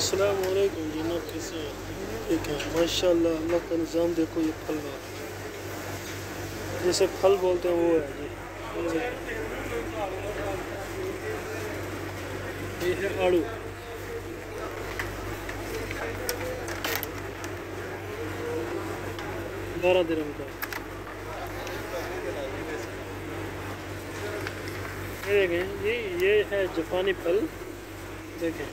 السلام علیکم جناب، کیسے ہیں؟ ٹھیک ہے ماشاءاللہ، اللہ کا نظام دیکھو، یہ پھل ہے جیسے پھل بولتے ہیں وہ ہے جی. یہ ہے آڑو، $12 کا. یہ دیکھیں، یہ ہے جاپانی پھل، دیکھیں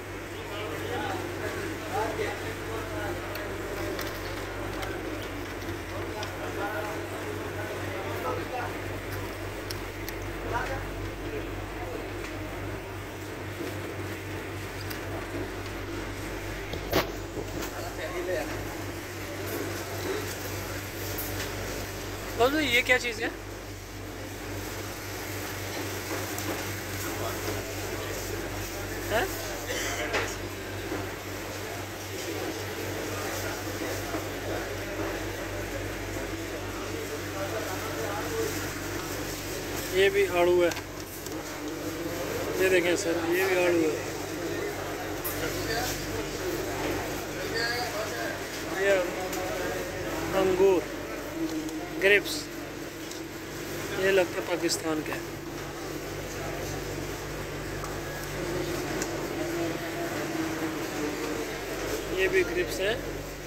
یہ کیا چیز ہے؟ یہ بھی آڑو ہے، یہ دیکھیں سر، یہ بھی آڑو ہے. یہ انگور، گریپس، یہ لگتا ہے پاکستان کا ہے. یہ بھی گریپس ہے.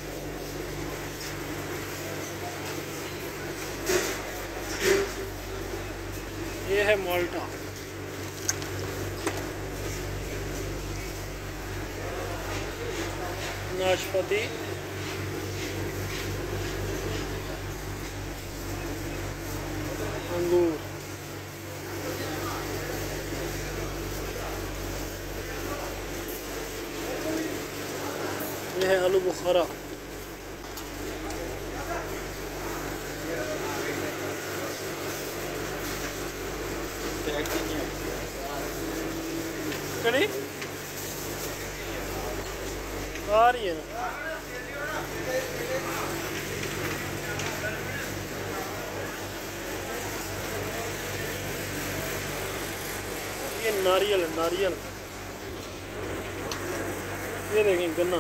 یہ ہے مالٹا، ناشپاتی، انگور. یہ ہے آلو بخارا. کڑی آ رہی ہے نا. یہ ناریل ہے، ناریل. یہ دیکھیں گنا.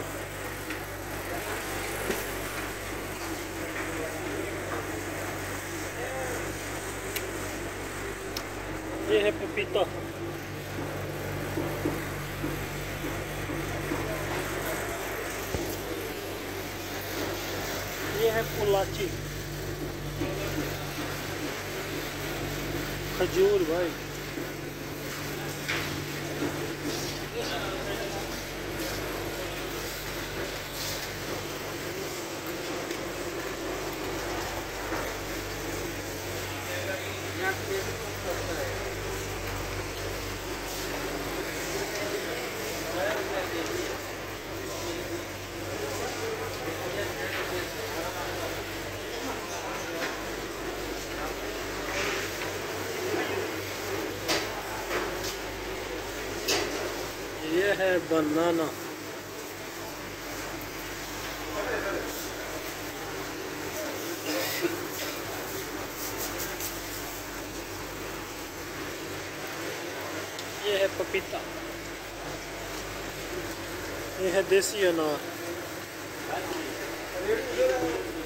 یہ ہے پپیتا. یہ ہے پولاچی، کھجور بھائی. یہ ہے بنانا. یہ ہے پپیتا. یہ ہے دیسی انار.